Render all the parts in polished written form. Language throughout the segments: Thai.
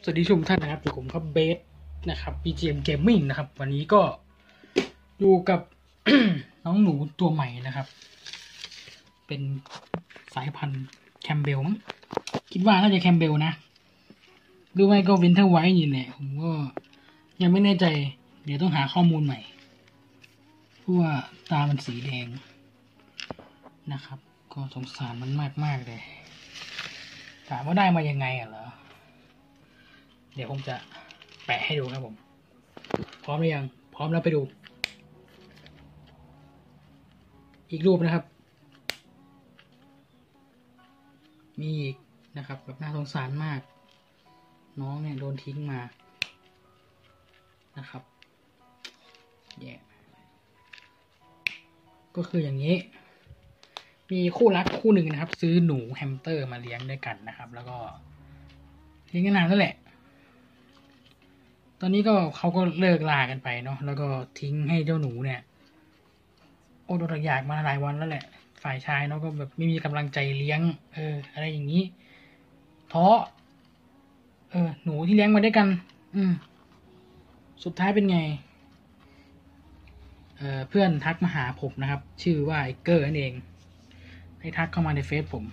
สวัสดีทุกท่านนะครับอยู่ผมครับเบสนะครับ BGM Gaming นะครับวันนี้ก็อยู่กับ น้องหนูตัวใหม่นะครับเป็นสายพันธุ์แคมเบลมั้งคิดว่าน่าจะแคมเบลนะหรือไม่ก็วินเทอร์ไวท์นี่แหละผมก็ยังไม่แน่ใจเดี๋ยวต้องหาข้อมูลใหม่เพราะว่าตามันสีแดงนะครับก็สงสารมันมากเลยถามว่าได้มายังไงเหรอเดี๋ยวผมจะแปะให้ดูครับผมพร้อมหรือยังพร้อมแล้วไปดูอีกรูปนะครับมีอีกนะครับแบบน่าสงสารมากน้องเนี่ยโดนทิ้งมานะครับแย่ก็คืออย่างนี้มีคู่รักคู่หนึ่งนะครับซื้อหนูแฮมสเตอร์มาเลี้ยงด้วยกันนะครับแล้วก็เลี้ยงกันนานแล้วแหละตอนนี้ก็เขาก็เลิกลากันไปเนาะแล้วก็ทิ้งให้เจ้าหนูเนี่ยโอ้โดนอยากมาหลายวันแล้วแหละฝ่ายชายเนาะก็แบบไม่มีกำลังใจเลี้ยงอะไรอย่างนี้ท้อหนูที่เลี้ยงมาด้วยกันสุดท้ายเป็นไงเพื่อนทักมาหาผมนะครับชื่อว่าไอเกอร์นั่นเองให้ทักเข้ามาในเฟซผม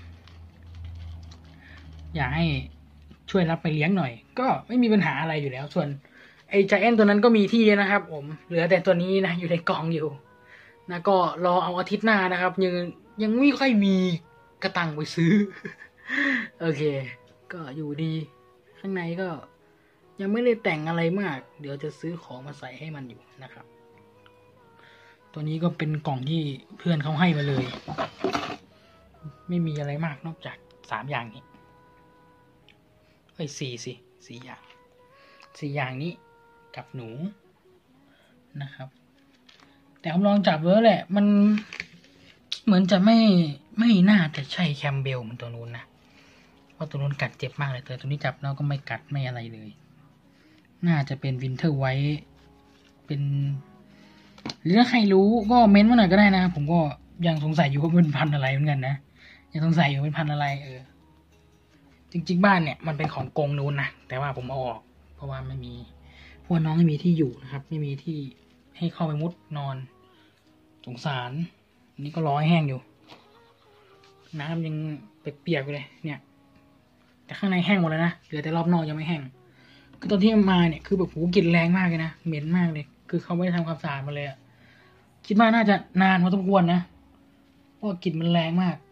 อยากให้ช่วยรับไปเลี้ยงหน่อยก็ไม่มีปัญหาอะไรอยู่แล้วส่วนไอ้ใจแอนตัวนั้นก็มีที่นะครับผมเหลือแต่ตัวนี้นะอยู่ในกล่องอยู่นะก็รอเอาอาทิตย์หน้านะครับยังไม่ค่อยมีกระตังไปซื้อ โอเคก็อยู่ดีข้างในก็ยังไม่ได้แต่งอะไรมากเดี๋ยวจะซื้อของมาใส่ให้มันอยู่นะครับตัวนี้ก็เป็นกล่องที่เพื่อนเขาให้มาเลยไม่มีอะไรมากนอกจาก3อย่างนี้4อย่างนี้กับหนูนะครับแต่ผมลองจับแล้วแหละมันเหมือนจะไม่น่าจะใช่แคมเบลเหมือนตัวนู้นนะเพราะตัวนู้นกัดเจ็บมากเลยแต่ตัวนี้จับแล้วก็ไม่กัดไม่อะไรเลยน่าจะเป็นวินเทอร์ไวท์เป็นหรือถ้าใครรู้ก็เม้นต์มาหน่อยก็ได้นะผมก็ยังสงสัยอยู่ว่าเป็นพันธุ์อะไรเหมือนกันนะยังสงสัยอยู่เป็นพันธุ์อะไรจริงๆบ้านเนี่ยมันเป็นของกรงนู้นนะแต่ว่าผมเอาออกเพราะว่าไม่มีเพราะน้องไม่มีที่อยู่นะครับไม่มีที่ให้เข้าไปมุดนอนสงสารอันนี้ก็รอให้แห้งอยู่น้ำยังเปียกๆเลยเนี่ยแต่ข้างในแห้งหมดแล้วนะเหลือแต่รอบนอกยังไม่แห้งคือตอนที่มาเนี่ยคือแบบหูกลิ่นแรงมากเลยนะเหม็นมากเลยคือเขาไม่ได้ทำความสะอาดมาเลยอะคิดว่าน่าจะนานพอสมควรนะเพราะกลิ่นมันแรงมาก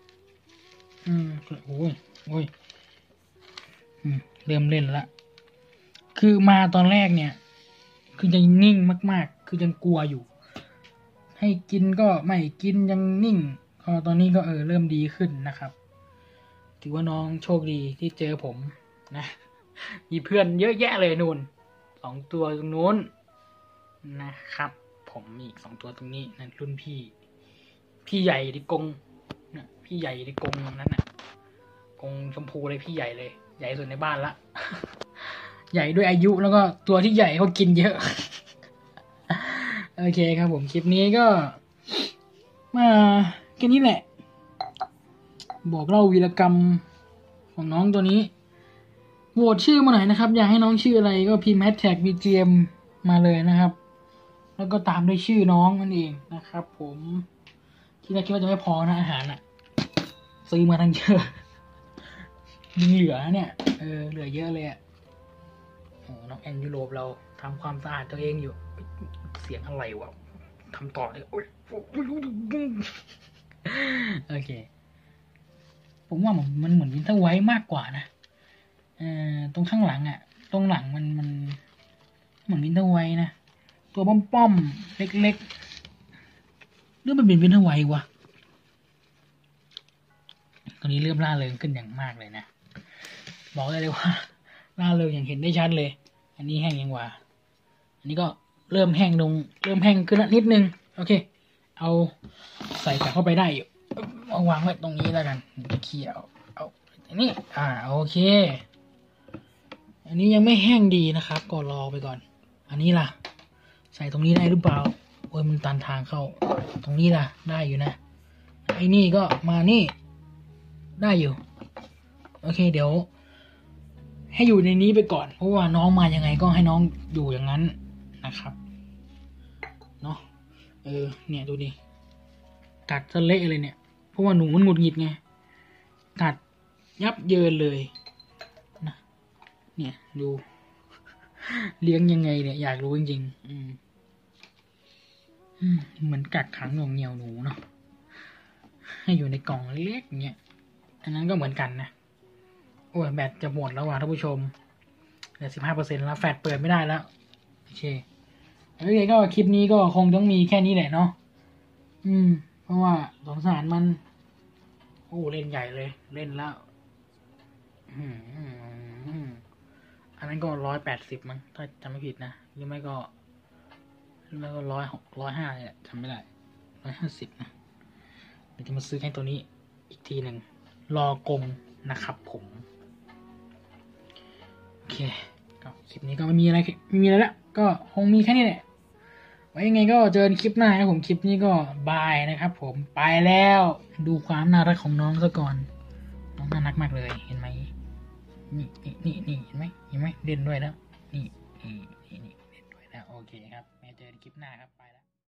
โอ้ยเริ่มเล่นแล้วคือมาตอนแรกเนี่ยคือยังนิ่งมากๆคือยังกลัวอยู่ให้กินก็ไม่กินยังนิ่งพอตอนนี้ก็เริ่มดีขึ้นนะครับถือว่าน้องโชคดีที่เจอผมนะมีเพื่อนเยอะแยะเลยนู่น2 ตัวตรงนู้นนะครับผมมีอีก2 ตัวตรงนี้นั่นรุ่นพี่ใหญ่ดิกงนะพี่ใหญ่ดิกงนั้นน่ะกงชมพูเลยพี่ใหญ่เลยใหญ่สุดในบ้านละ ใหญ่ด้วยอายุแล้วก็ตัวที่ใหญ่เขากินเยอะ โอเคครับผมคลิปนี้ก็มาแค่นี้แหละบอกเล่าวีรกรรมของน้องตัวนี้โหวตชื่อมาหน่อยนะครับอยากให้น้องชื่ออะไรก็พิมพ์ #BGM มาเลยนะครับแล้วก็ตามด้วยชื่อน้องนั่นเองนะครับผมที่แรกคิดว่าจะไม่พอนะอาหารซื้อมาทั้งเยอะยังเหลือเนี่ยเหลือเยอะเลยน้องแอนยูโรปเราทำความสะอาดตัวเองอยู่เสียงอะไรวะทำต่อเลยไม่รู้โอเคผมว่ามันเหมือนวินเทอร์ไวท์มากกว่านะตรงข้างหลังตรงหลังมันเหมือนวินเทอร์ไวท์นะตัวป้อมๆเล็กๆหรือมันเป็นวินเทอร์ไวท์วะตอนนี้เริ่มล่าเริงขึ้นอย่างมากเลยนะบอกได้เลยว่าล่าเริงอย่างเห็นได้ชัดเลยอันนี้แห้งยังกว่าอันนี้ก็เริ่มแห้งลงเริ่มแห้งขึ้นนิดนึงโอเคเอาใส่กลับเข้าไปได้อยู่เอาวางไว้ตรงนี้แล้วกันเขี่ยเอาอันนี้โอเคอันนี้ยังไม่แห้งดีนะครับก็รอไปก่อนอันนี้ล่ะใส่ตรงนี้ได้หรือเปล่าโอ้ยมันตันทางเข้าตรงนี้ล่ะได้อยู่นะไอ้นี่ก็มานี่ได้อยู่โอเคเดี๋ยวให้อยู่ในนี้ไปก่อนเพราะว่าน้องมายังไงก็ให้น้องอยู่อย่างนั้นนะครับเนาะเนี่ยดูดิกัดจะเละเลยเนี่ยเพราะว่าหนูมันหงุดหงิดไงกัดยับเยินเลยนะเนี่ยดูเลี้ยงยังไงเนี่ยอยากรู้จริงๆเหมือนกักขังหน่วงเหนี่ยวหนูเนาะให้อยู่ในกล่องเล็กๆเงี้ยอันนั้นก็เหมือนกันนะโอ้ยแบตจะหมดแล้วว่ะท่านผู้ชมเหลือ15%แล้วแฟลชเปิดไม่ได้แล้วโอเคโอเคก็คลิปนี้ก็คงต้องมีแค่นี้แหละเนาะเพราะว่าสงสารมันโอ้เล่นใหญ่เลยเล่นแล้วอันนั้นก็180มั้งถ้าจำไม่ผิดนะหรือไม่ก็105เนี่ยจำไม่ได้150นะเดี๋ยวจะมาซื้อให้ตัวนี้อีกทีหนึ่งรอกงนะครับผมโอเคก็คลิปนี้ก็ไม่มีอะไรแล้วก็คงมีแค่นี้แหละไว้ยังไงก็เจอกันคลิปหน้าครับผมคลิปนี้ก็บายนะครับผมไปแล้วดูความน่ารักของน้องซะก่อนน้องน่ารักมากเลยเห็นไหมนี่เห็นไหมเล่นด้วยแล้วนี่เล่นด้วยแล้วโอเคครับเจอกันคลิปหน้าครับไปแล้ว